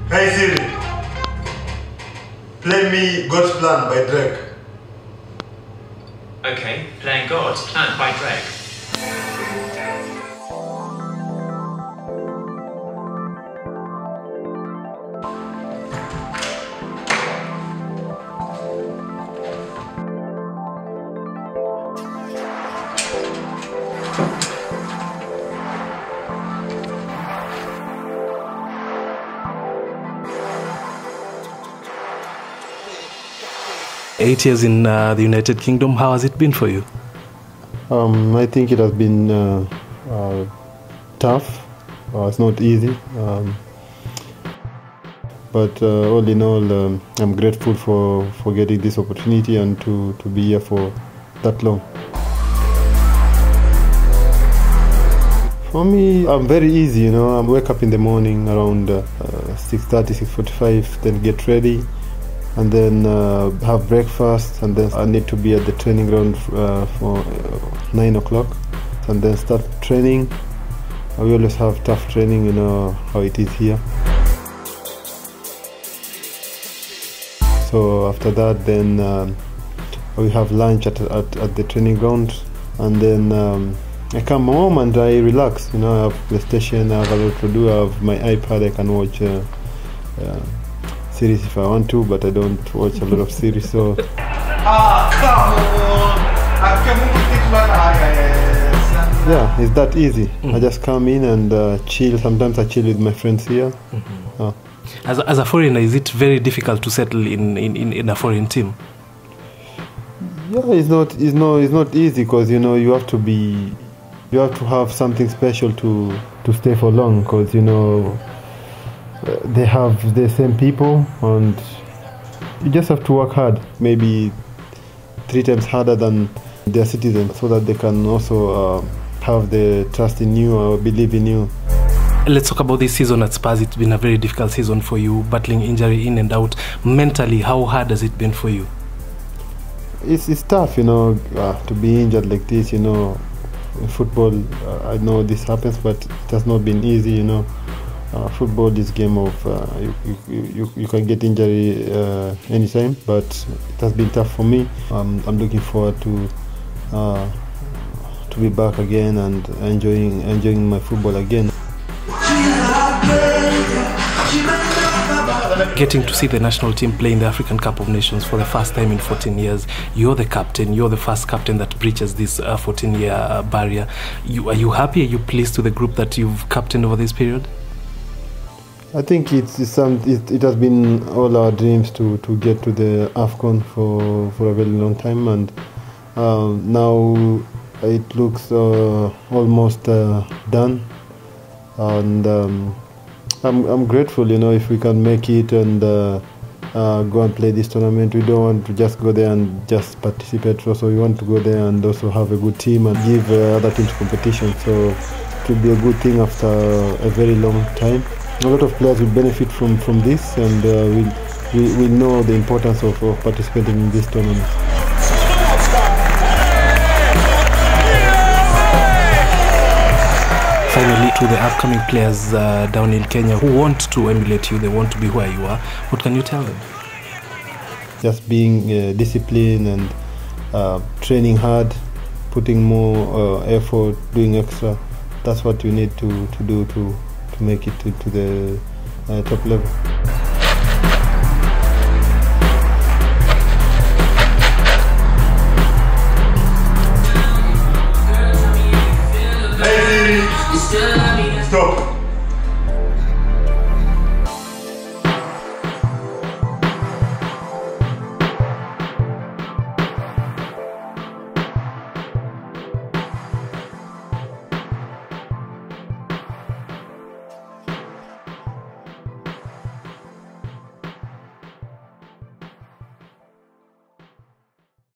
Hey Siri, play me God's Plan by Drake. Okay, playing God's Plan by Drake. Eight years in the United Kingdom, how has it been for you? I think it has been tough. It's not easy. But all in all, I'm grateful for getting this opportunity and to be here for that long. For me, I'm very easy, you know. I wake up in the morning around 6:30, 6:45, then get ready, and then have breakfast, and then I need to be at the training ground for 9 o'clock, and then start training. We always have tough training, you know how it is here. So after that, then we have lunch at the training ground, and then I come home and I relax. You know, I have PlayStation, I have a lot to do. I have my iPad, I can watch series if I want to, but I don't watch a lot of series. So. Yeah, it's that easy. I just come in and chill. Sometimes I chill with my friends here. As a foreigner, is it very difficult to settle in a foreign team? Yeah, it's not easy because you know you have to have something special to stay for long, because you know they have the same people and you just have to work hard, maybe 3 times harder than their citizens, so that they can also have the trust in you or believe in you. Let's talk about this season at Spurs. It's been a very difficult season for you, battling injury in and out. Mentally, how hard has it been for you? It's tough, you know, to be injured like this, you know. In football, I know this happens, but it has not been easy, you know. Football is a game of you can get injury anytime, but it has been tough for me. I'm looking forward to be back again and enjoying my football again. Getting to see the national team play in the African Cup of Nations for the first time in 14 years. You're the captain. You're the first captain that breaches this 14-year barrier. Are you happy? Are you pleased with the group that you've captained over this period? I think it has been all our dreams to get to the AFCON for a very long time, and now it looks almost done, and I'm grateful, you know, if we can make it and go and play this tournament. We don't want to just go there and just participate. Also, we want to go there and also have a good team and give other teams competition. So it will be a good thing after a very long time. A lot of players will benefit from this, and we'll know the importance of participating in this tournament. Finally, to the upcoming players down in Kenya who want to emulate you, they want to be where you are, what can you tell them? Just being disciplined and training hard, putting more effort, doing extra. That's what you need to do to make it to the top level. Hey Siri, stop.